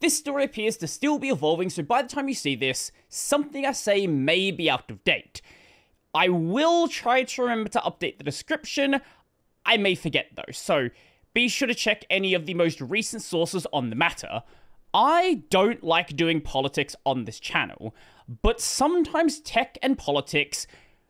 This story appears to still be evolving, so by the time you see this, something I say may be out of date. I will try to remember to update the description. I may forget though, so be sure to check any of the most recent sources on the matter. I don't like doing politics on this channel, but sometimes tech and politics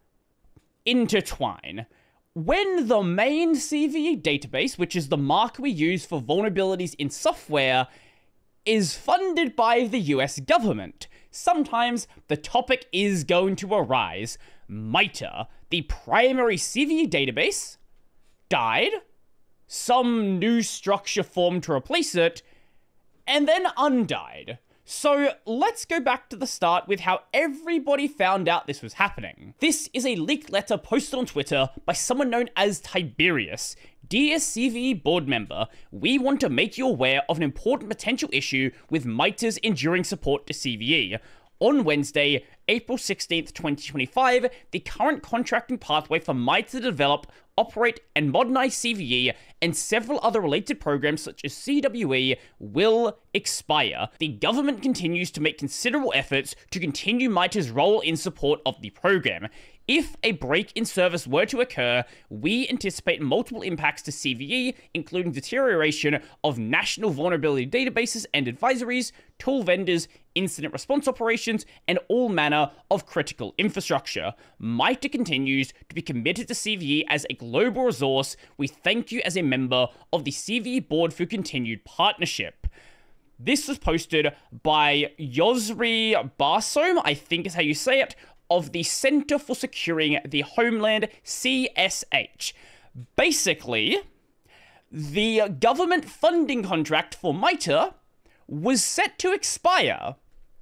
intertwine. When the main CVE database, which is the marker we use for vulnerabilities in software, is funded by the US government, sometimes the topic is going to arise. MITRE, the primary CVE database, died, some new structure formed to replace it, and then undied. So let's go back to the start with how everybody found out this was happening. This is a leaked letter posted on Twitter by someone known as Tiberius. Dear CVE board member, we want to make you aware of an important potential issue with MITRE's enduring support to CVE. On Wednesday, April 16th, 2025, the current contracting pathway for MITRE to develop, operate, and modernize CVE and several other related programs such as CWE will expire. The government continues to make considerable efforts to continue MITRE's role in support of the program. If a break in service were to occur, we anticipate multiple impacts to CVE, including deterioration of national vulnerability databases and advisories, tool vendors, incident response operations, and all manner of critical infrastructure. MITRE continues to be committed to CVE as a global resource. We thank you as a member of the CVE board for continued partnership. This was posted by Yosri Barsom, I think is how you say it, of the Center for Securing the Homeland, CSH. Basically, the government funding contract for MITRE was set to expire.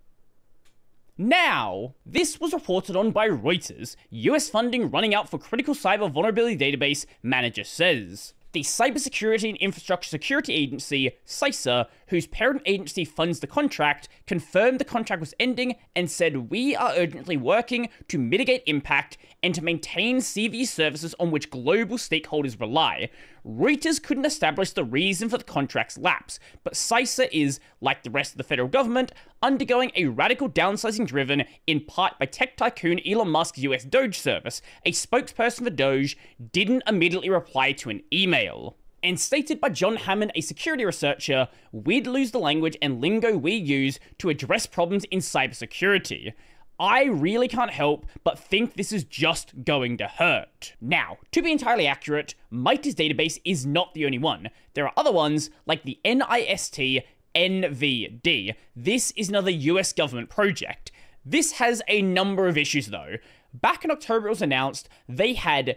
Now, this was reported on by Reuters. US funding running out for critical cyber vulnerability database, manager says. The Cybersecurity and Infrastructure Security Agency, CISA, whose parent agency funds the contract, confirmed the contract was ending and said, "We are urgently working to mitigate impact and to maintain CVE services on which global stakeholders rely." Reuters couldn't establish the reason for the contract's lapse, but CISA is, like the rest of the federal government, undergoing a radical downsizing driven in part by tech tycoon Elon Musk's US Doge service. A spokesperson for Doge didn't immediately reply to an email. And stated by John Hammond, a security researcher, "We'd lose the language and lingo we use to address problems in cybersecurity. I really can't help but think this is just going to hurt." Now, to be entirely accurate, MITRE's database is not the only one. There are other ones, like the NIST NVD. This is another US government project. This has a number of issues though. Back in October it was announced they had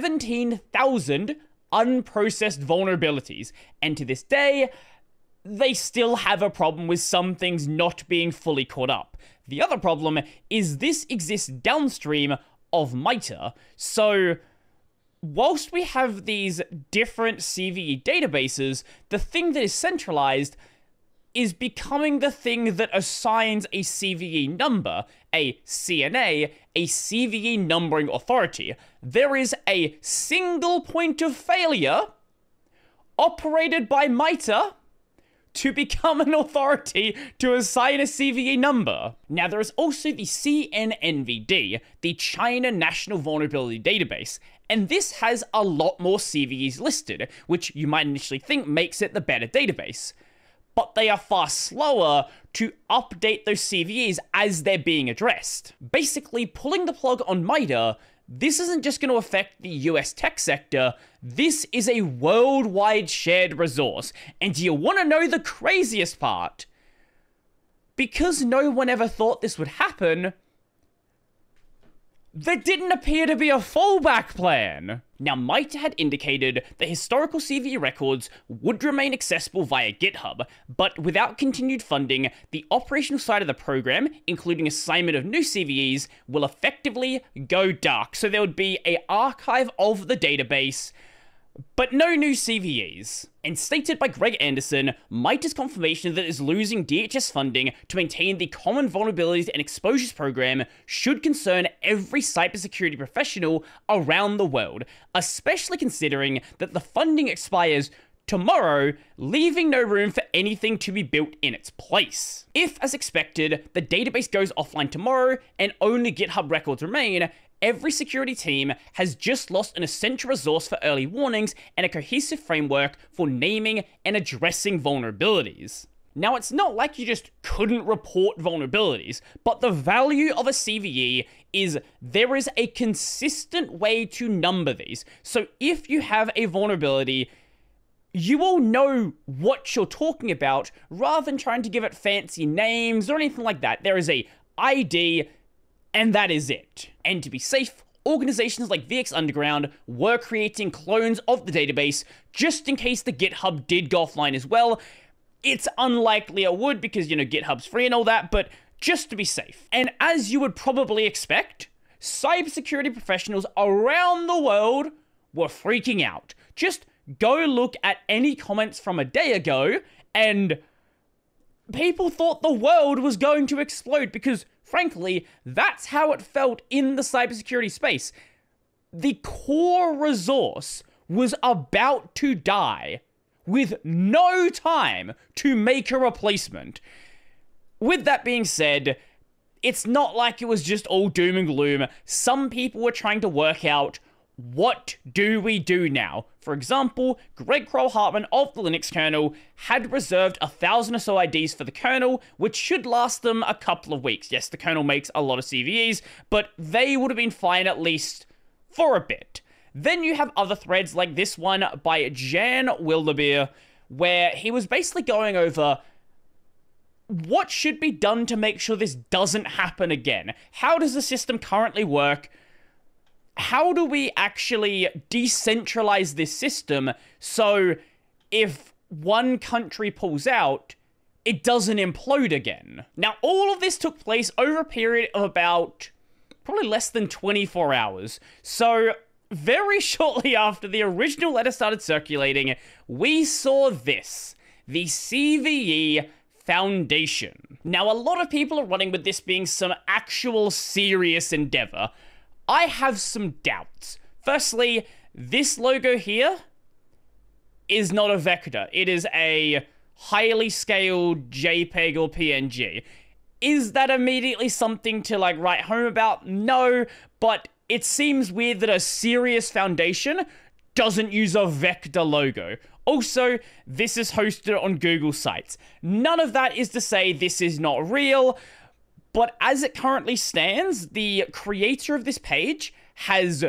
17,000 unprocessed vulnerabilities, and to this day, they still have a problem with some things not being fully caught up. The other problem is this exists downstream of MITRE, so whilst we have these different CVE databases, the thing that is centralized is becoming the thing that assigns a CVE number, a CNA, a CVE numbering authority. There is a single point of failure operated by MITRE to become an authority to assign a CVE number. Now, there is also the CNNVD, the China National Vulnerability Database, and this has a lot more CVEs listed, which you might initially think makes it the better database. But they are far slower to update those CVEs as they're being addressed. Basically, pulling the plug on MITRE, this isn't just going to affect the US tech sector, this is a worldwide shared resource. And do you want to know the craziest part? Because no one ever thought this would happen, there didn't appear to be a fallback plan. Now, MITRE had indicated that historical CVE records would remain accessible via GitHub, but without continued funding, the operational side of the program, including assignment of new CVEs, will effectively go dark. So there would be an archive of the database, but no new CVEs. And stated by Greg Anderson, MITRE's confirmation that it is losing DHS funding to maintain the Common Vulnerabilities and Exposures Program should concern every cybersecurity professional around the world, especially considering that the funding expires tomorrow, leaving no room for anything to be built in its place. If, as expected, the database goes offline tomorrow and only GitHub records remain, every security team has just lost an essential resource for early warnings and a cohesive framework for naming and addressing vulnerabilities. Now, it's not like you just couldn't report vulnerabilities, but the value of a CVE is there is a consistent way to number these. So if you have a vulnerability, you will know what you're talking about rather than trying to give it fancy names or anything like that. There is a ID, and that is it. And to be safe, organizations like VX Underground were creating clones of the database just in case the GitHub did go offline as well. It's unlikely it would because, GitHub's free and all that, but just to be safe. And as you would probably expect, cybersecurity professionals around the world were freaking out. Just go look at any comments from a day ago, and people thought the world was going to explode because, frankly, that's how it felt in the cybersecurity space. The core resource was about to die with no time to make a replacement. With that being said, it's not like it was just all doom and gloom. Some people were trying to work out, what do we do now? For example, Greg Kroll-Hartman of the Linux kernel had reserved 1,000 or so IDs for the kernel, which should last them a couple of weeks. Yes, the kernel makes a lot of CVEs, but they would have been fine at least for a bit. Then you have other threads like this one by Jan Wildebeer, where he was basically going over what should be done to make sure this doesn't happen again. How does the system currently work? How do we actually decentralize this system so if one country pulls out, it doesn't implode again? Now, all of this took place over a period of about probably less than 24 hours. So very shortly after the original letter started circulating, we saw this, the CVE Foundation. Now, a lot of people are running with this being some actual serious endeavor. I have some doubts. Firstly, this logo here is not a vector. It is a highly scaled JPEG or PNG. Is that immediately something to write home about? No, but it seems weird that a serious foundation doesn't use a vector logo. Also, this is hosted on Google Sites. None of that is to say this is not real, but as it currently stands, the creator of this page has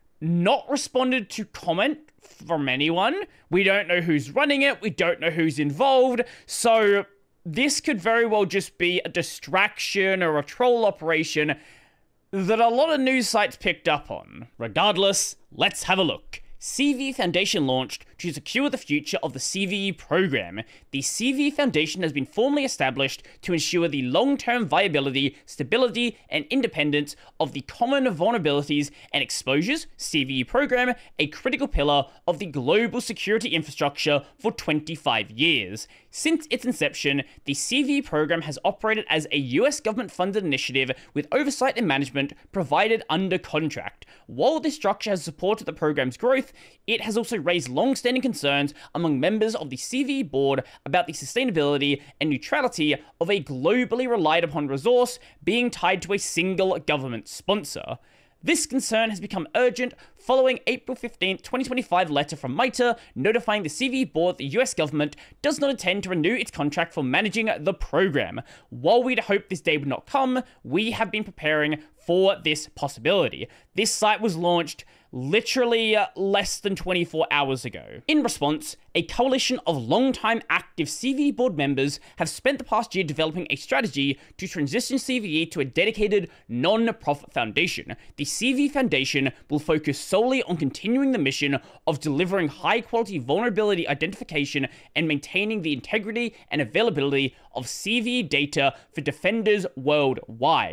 not responded to comment from anyone. We don't know who's running it. We don't know who's involved. So this could very well just be a distraction or a troll operation that a lot of news sites picked up on. Regardless, let's have a look. CVE Foundation launched to secure the future of the CVE program. The CVE Foundation has been formally established to ensure the long-term viability, stability, and independence of the Common Vulnerabilities and Exposures CVE program, a critical pillar of the global security infrastructure for 25 years. Since its inception, the CVE program has operated as a US government-funded initiative with oversight and management provided under contract. While this structure has supported the program's growth, it has also raised long-standing concerns among members of the CVE board about the sustainability and neutrality of a globally relied upon resource being tied to a single government sponsor. This concern has become urgent following April 15, 2025 letter from MITRE notifying the CVE board the US government does not intend to renew its contract for managing the program. While we'd hoped this day would not come, we have been preparing for this possibility. This site was launched literally less than 24 hours ago. In response, a coalition of long-time active CVE board members have spent the past year developing a strategy to transition CVE to a dedicated, non-profit foundation. The CVE Foundation will focus solely on continuing the mission of delivering high-quality vulnerability identification and maintaining the integrity and availability of CVE data for defenders worldwide.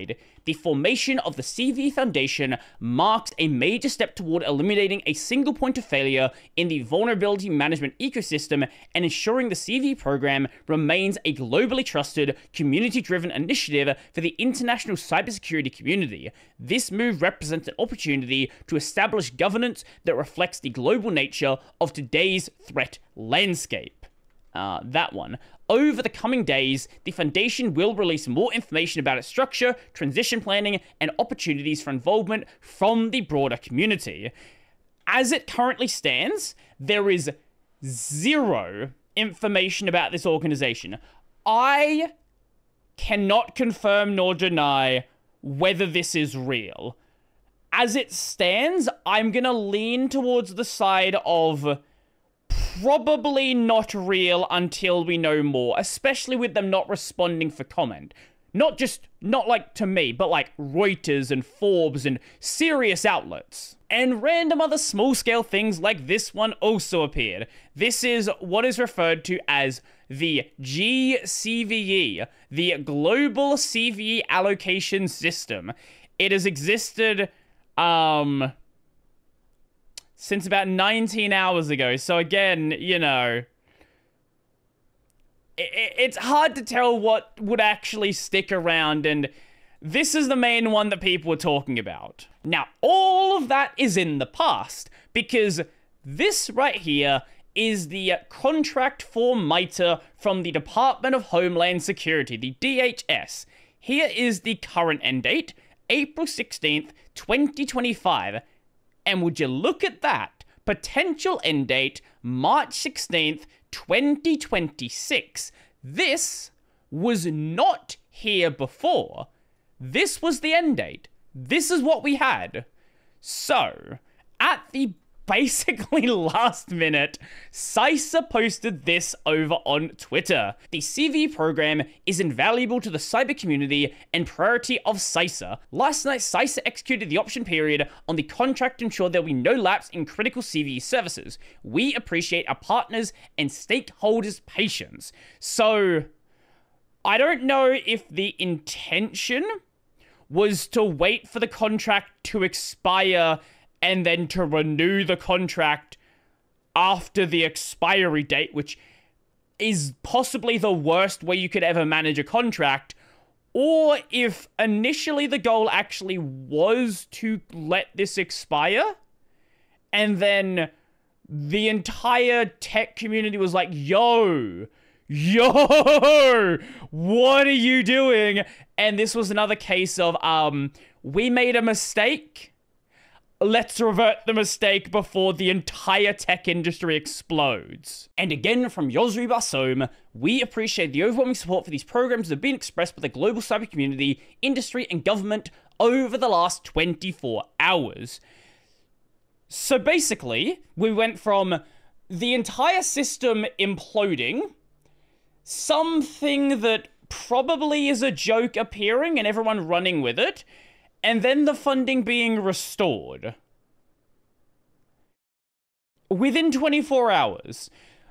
the formation of the CVE Foundation marks a major step toward eliminating a single point of failure in the vulnerability management ecosystem and ensuring the CVE program remains a globally trusted, community-driven initiative for the international cybersecurity community. This move represents an opportunity to establish governance that reflects the global nature of today's threat landscape. That one. Over the coming days, the Foundation will release more information about its structure, transition planning, and opportunities for involvement from the broader community. As it currently stands, there is zero information about this organization. I cannot confirm nor deny whether this is real. As it stands, I'm gonna lean towards the side of probably not real until we know more, especially with them not responding for comment. Not like to me, but like Reuters and Forbes and serious outlets. And random other small-scale things like this one also appeared. This is what is referred to as the GCVE, the Global CVE Allocation System. It has existed, since about 19 hours ago. So again, you know, it's hard to tell what would actually stick around, and this is the main one that people are talking about. Now, all of that is in the past, because this right here is the contract for MITRE from the Department of Homeland Security, the DHS. Here is the current end date, April 16th, 2025. And would you look at that? Potential end date, March 16th, 2026. This was not here before. This was the end date. This is what we had. So, at the basically last minute, CISA posted this over on Twitter. The CVE program is invaluable to the cyber community and priority of CISA. Last night, CISA executed the option period on the contract to ensure there will be no lapse in critical CVE services. We appreciate our partners and stakeholders' patience. So, I don't know if the intention was to wait for the contract to expire and then to renew the contract after the expiry date, which is possibly the worst way you could ever manage a contract, or if initially the goal actually was to let this expire, and then the entire tech community was like, yo, what are you doing? And this was another case of, we made a mistake. Let's revert the mistake before the entire tech industry explodes. And again, from Yosri Basom, we appreciate the overwhelming support for these programs that have been expressed by the global cyber community, industry, and government over the last 24 hours. So basically, we went from the entire system imploding, something that probably is a joke appearing and everyone running with it, and then the funding being restored within 24 hours.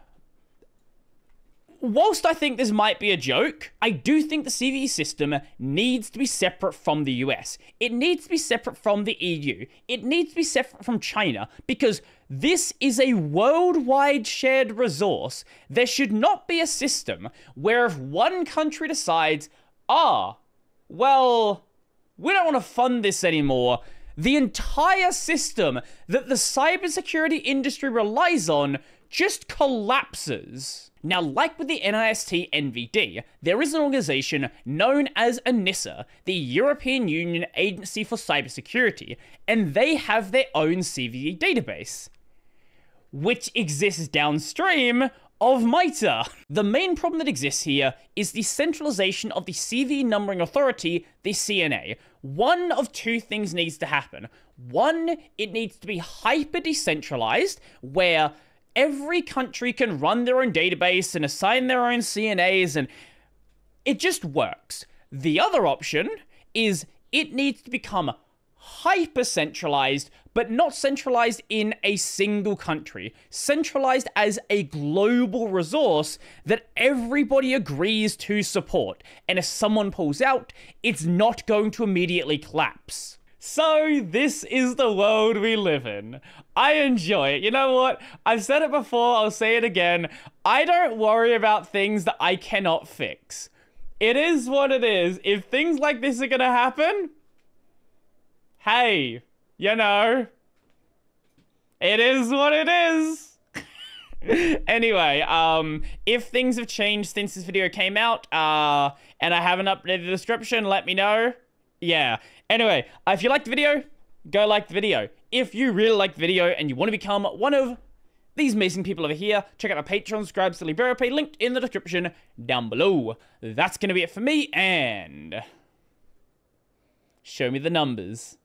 Whilst I think this might be a joke, I do think the CVE system needs to be separate from the US. It needs to be separate from the EU. It needs to be separate from China, because this is a worldwide shared resource. There should not be a system where if one country decides, well, we don't want to fund this anymore, the entire system that the cybersecurity industry relies on just collapses. Now, like with the NIST NVD, there is an organization known as ENISA, the European Union Agency for Cybersecurity, and they have their own CVE database, which exists downstream of MITRE. The main problem that exists here is the centralization of the CVE numbering authority, the CNA. One of two things needs to happen. One, it needs to be hyper decentralized, where every country can run their own database and assign their own CNAs, and it just works. The other option is it needs to become hyper centralized, but not centralized in a single country, centralized as a global resource that everybody agrees to support. And if someone pulls out, it's not going to immediately collapse. So this is the world we live in. I enjoy it. You know what? I've said it before, I'll say it again. I don't worry about things that I cannot fix. It is what it is. If things like this are gonna happen, hey, you know, it is what it is. Anyway, if things have changed since this video came out, and I haven't updated the description, let me know. Yeah. Anyway, if you liked the video, go like the video. If you really like the video and you want to become one of these amazing people over here, check out my Patreon, subscribe to LiberaPay, linked in the description down below. That's going to be it for me, and show me the numbers.